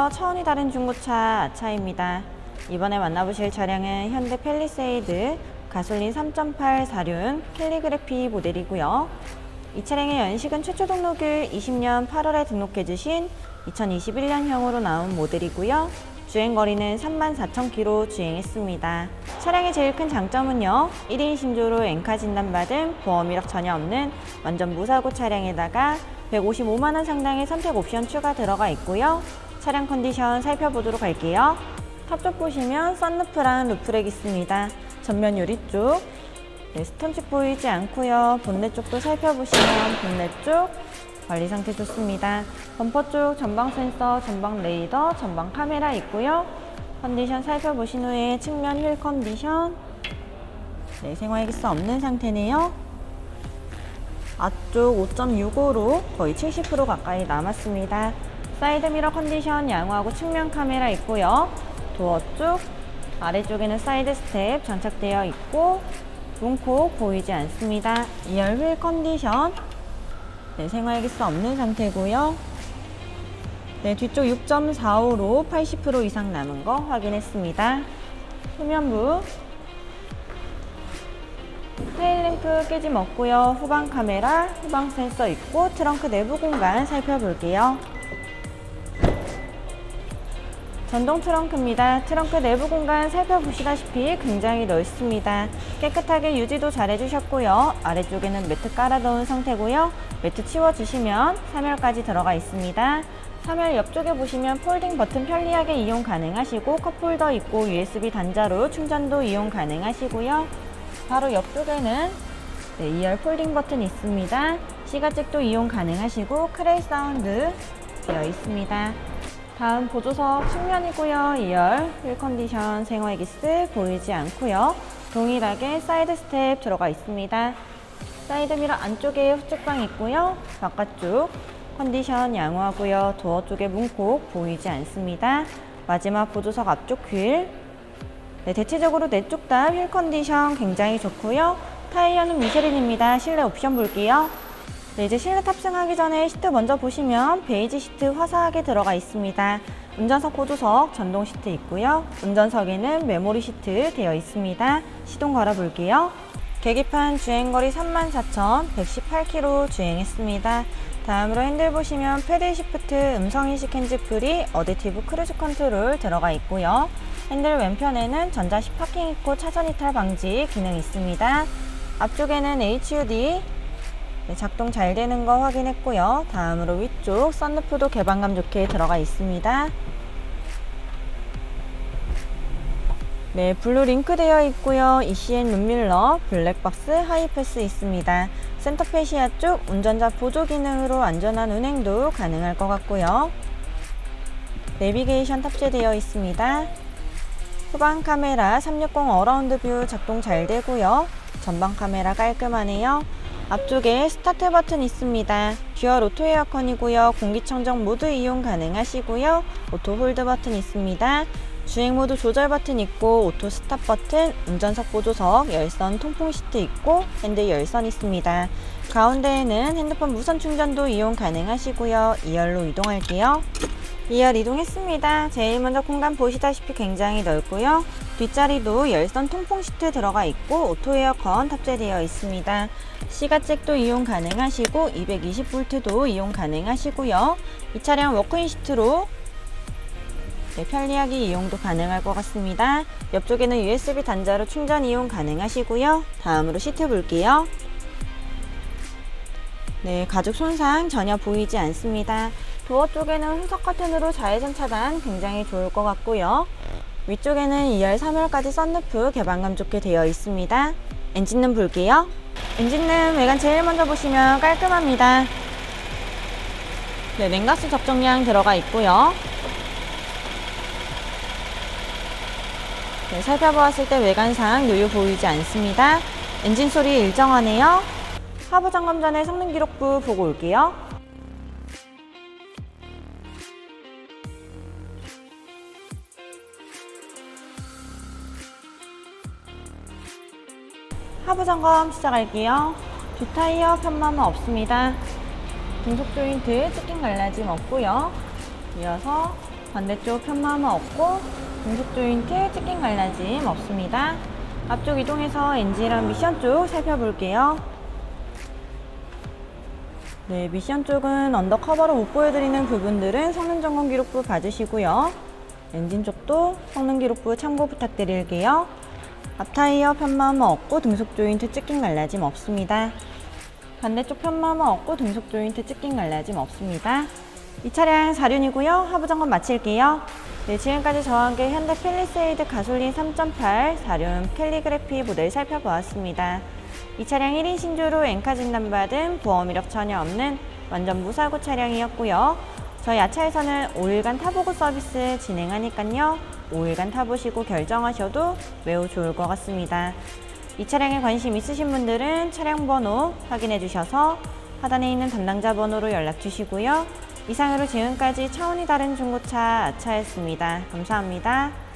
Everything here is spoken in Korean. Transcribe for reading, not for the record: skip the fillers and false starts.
안녕하세요. 차원이 다른 중고차 아차입니다. 이번에 만나보실 차량은 현대 팰리세이드 가솔린 3.8 4륜 캘리그래피 모델이고요. 이 차량의 연식은 최초 등록일 20년 8월에 등록해주신 2021년형으로 나온 모델이고요. 주행거리는 34,000km 주행했습니다. 차량의 제일 큰 장점은요, 1인 신조로 엔카 진단받은 보험 이력 전혀 없는 완전 무사고 차량에다가 155만원 상당의 선택 옵션 추가 들어가 있고요. 차량 컨디션 살펴보도록 할게요. 탑 쪽 보시면 썬루프랑 루프렉 있습니다. 전면 유리 쪽 스톤칩 보이지 않고요. 본넷 쪽도 살펴보시면 본넷 쪽 관리 상태 좋습니다. 범퍼 쪽 전방 센서, 전방 레이더, 전방 카메라 있고요. 컨디션 살펴보신 후에 측면 휠 컨디션 생화기스 없는 상태네요. 앞쪽 5.65로 거의 70% 가까이 남았습니다. 사이드미러 컨디션 양호하고 측면 카메라 있고요. 도어 쪽 아래쪽에는 사이드 스텝 장착되어 있고 문콕 보이지 않습니다. 2열 휠 컨디션 생화기스 없는 상태고요. 뒤쪽 6.45로 80% 이상 남은 거 확인했습니다. 후면부 테일램프 깨짐 없고요. 후방 카메라, 후방 센서 있고 트렁크 내부 공간 살펴볼게요. 전동 트렁크입니다. 트렁크 내부 공간 살펴보시다시피 굉장히 넓습니다. 깨끗하게 유지도 잘 해주셨고요. 아래쪽에는 매트 깔아놓은 상태고요. 매트 치워주시면 3열까지 들어가 있습니다. 3열 옆쪽에 보시면 폴딩 버튼 편리하게 이용 가능하시고 컵홀더 있고 USB 단자로 충전도 이용 가능하시고요. 바로 옆쪽에는 2열 폴딩 버튼 있습니다. 시가잭도 이용 가능하시고 크레이 사운드 되어 있습니다. 다음 보조석 측면이고요. 2열 휠 컨디션 생화기스 보이지 않고요. 동일하게 사이드 스텝 들어가 있습니다. 사이드 미러 안쪽에 후측방 있고요. 바깥쪽 컨디션 양호하고요. 도어 쪽에 문콕 보이지 않습니다. 마지막 보조석 앞쪽 휠 대체적으로 네 쪽 다 휠 컨디션 굉장히 좋고요. 타이어는 미쉐린입니다. 실내 옵션 볼게요. 이제 실내 탑승하기 전에 시트 먼저 보시면 베이지 시트 화사하게 들어가 있습니다. 운전석 보조석 전동 시트 있고요. 운전석에는 메모리 시트 되어 있습니다. 시동 걸어 볼게요. 계기판 주행거리 34,118km 주행했습니다. 다음으로 핸들 보시면 패들 시프트, 음성인식 핸즈프리, 어댑티브 크루즈 컨트롤 들어가 있고요. 핸들 왼편에는 전자식 파킹 있고 차선 이탈 방지 기능 있습니다. 앞쪽에는 HUD 작동 잘 되는 거 확인했고요. 다음으로 위쪽 썬루프도 개방감 좋게 들어가 있습니다. 블루 링크 되어 있고요. ECN 룸밀러, 블랙박스, 하이패스 있습니다. 센터페시아 쪽 운전자 보조 기능으로 안전한 운행도 가능할 것 같고요. 내비게이션 탑재되어 있습니다. 후방 카메라 360 어라운드 뷰 작동 잘 되고요. 전방 카메라 깔끔하네요. 앞쪽에 스타트 버튼 있습니다. 듀얼 오토 에어컨이고요. 공기청정 모드 이용 가능하시고요. 오토 홀드 버튼 있습니다. 주행 모드 조절 버튼 있고 오토 스탑 버튼, 운전석 보조석, 열선 통풍 시트 있고 핸들 열선 있습니다. 가운데에는 핸드폰 무선 충전도 이용 가능하시고요. 2열로 이동할게요. 2열 이동했습니다. 제일 먼저 공간 보시다시피 굉장히 넓고요. 뒷자리도 열선 통풍 시트 들어가 있고 오토 에어컨 탑재되어 있습니다. 시가잭도 이용 가능하시고 220V도 이용 가능하시고요. 이 차량 워크인 시트로 편리하게 이용도 가능할 것 같습니다. 옆쪽에는 USB 단자로 충전 이용 가능하시고요. 다음으로 시트 볼게요. 가죽 손상 전혀 보이지 않습니다. 도어 쪽에는 후석 커튼으로 자외선 차단 굉장히 좋을 것 같고요. 위쪽에는 2열 3열까지 썬루프 개방감 좋게 되어 있습니다. 엔진룸 볼게요. 엔진룸 외관 제일 먼저 보시면 깔끔합니다. 냉각수 적정량 들어가 있고요. 살펴보았을 때 외관상 누유 보이지 않습니다. 엔진 소리 일정하네요. 하부 점검 전에 성능 기록부 보고 올게요. 하부 점검 시작할게요. 뒷타이어 편마모 없습니다. 등속 조인트 찢긴 갈라짐 없고요. 이어서 반대쪽 편마모 없고 등속 조인트 찢긴 갈라짐 없습니다. 앞쪽 이동해서 엔진이랑 미션 쪽 살펴볼게요. 네, 미션 쪽은 언더커버로 못 보여드리는 부분들은 성능 점검 기록부 봐주시고요. 엔진 쪽도 성능 기록부 참고 부탁드릴게요. 앞타이어 편마모 없고 등속 조인트 찢긴 갈라짐 없습니다. 반대쪽 편마모 없고 등속 조인트 찢긴 갈라짐 없습니다. 이 차량 4륜이고요. 하부 점검 마칠게요. 네, 지금까지 저와 함께 현대 팰리세이드 가솔린 3.8 4륜 캘리그래피 모델 살펴보았습니다. 이 차량 1인 신주로 엔카 진단받은 보험 이력 전혀 없는 완전 무사고 차량이었고요. 저희 아차에서는 5일간 타보고 서비스 진행하니까요. 5일간 타보시고 결정하셔도 매우 좋을 것 같습니다. 이 차량에 관심 있으신 분들은 차량 번호 확인해 주셔서 하단에 있는 담당자 번호로 연락 주시고요. 이상으로 지금까지 차원이 다른 중고차 아차였습니다. 감사합니다.